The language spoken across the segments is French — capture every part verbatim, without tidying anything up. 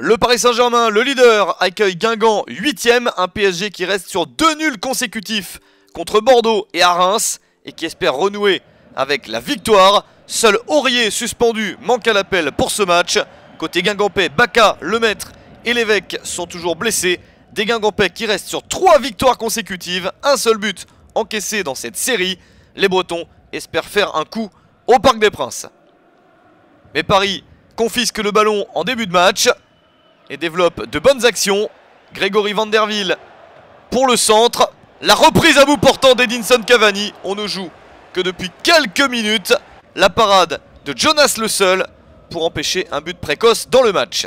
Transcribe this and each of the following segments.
Le Paris Saint-Germain, le leader, accueille Guingamp huitième, un P S G qui reste sur deux nuls consécutifs contre Bordeaux et à Reims et qui espère renouer avec la victoire. Seul Aurier suspendu manque à l'appel pour ce match. Côté Guingampais, Baka, Lemaître et Lévesque sont toujours blessés. Des Guingampais qui restent sur trois victoires consécutives, un seul but encaissé dans cette série. Les Bretons espèrent faire un coup au Parc des Princes. Mais Paris confisque le ballon en début de match et développe de bonnes actions. Grégory Vanderville pour le centre. La reprise à bout portant d'Edinson Cavani. On ne joue que depuis quelques minutes. La parade de Jonas Le Seul pour empêcher un but précoce dans le match.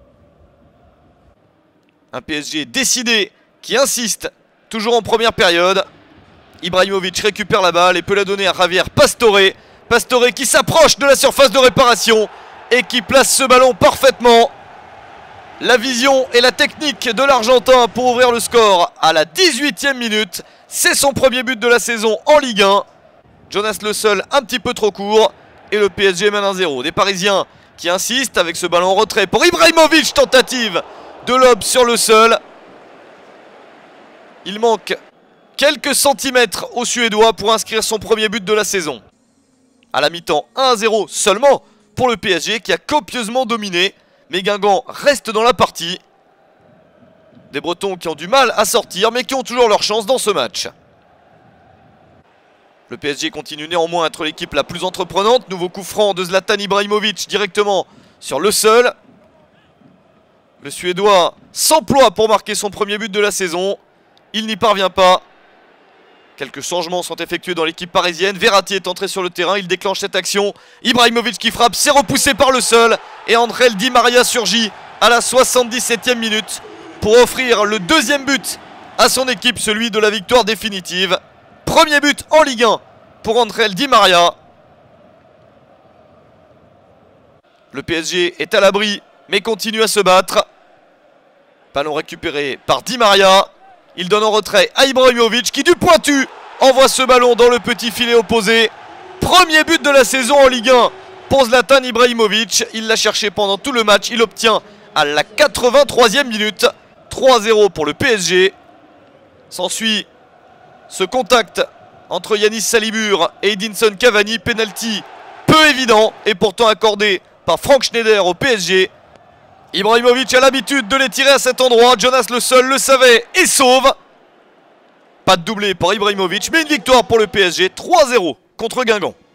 Un P S G décidé qui insiste toujours en première période. Ibrahimovic récupère la balle et peut la donner à Javier Pastore. Pastore qui s'approche de la surface de réparation et qui place ce ballon parfaitement. La vision et la technique de l'Argentin pour ouvrir le score à la dix-huitième minute. C'est son premier but de la saison en Ligue un. Jonas Le Seul un petit peu trop court et le P S G mène un zéro. Des Parisiens qui insistent avec ce ballon en retrait pour Ibrahimovic. Tentative de lob sur Le Seul. Il manque quelques centimètres aux Suédois pour inscrire son premier but de la saison. À la mi-temps, un à zéro seulement pour le P S G qui a copieusement dominé. Mais Guingamp reste dans la partie. Des Bretons qui ont du mal à sortir mais qui ont toujours leur chance dans ce match. Le P S G continue néanmoins à être l'équipe la plus entreprenante. Nouveau coup franc de Zlatan Ibrahimovic directement sur Le Seul. Le Suédois s'emploie pour marquer son premier but de la saison. Il n'y parvient pas. Quelques changements sont effectués dans l'équipe parisienne. Verratti est entré sur le terrain, il déclenche cette action. Ibrahimovic qui frappe, c'est repoussé par Le Seul. Et André Di Maria surgit à la soixante-dix-septième minute pour offrir le deuxième but à son équipe, celui de la victoire définitive. Premier but en Ligue un pour André Di Maria. Le P S G est à l'abri mais continue à se battre. Ballon récupéré par Di Maria. Il donne en retrait à Ibrahimovic qui du pointu envoie ce ballon dans le petit filet opposé. Premier but de la saison en Ligue un pour Zlatan Ibrahimovic. Il l'a cherché pendant tout le match. Il obtient à la quatre-vingt-troisième minute. trois à zéro pour le P S G. S'ensuit ce contact entre Yanis Salibur et Edinson Cavani. Penalty peu évident et pourtant accordé par Frank Schneider au P S G. Ibrahimovic a l'habitude de les tirer à cet endroit. Jonas Le Seul le savait et sauve. Pas de doublé pour Ibrahimovic, mais une victoire pour le P S G. trois à zéro contre Guingamp.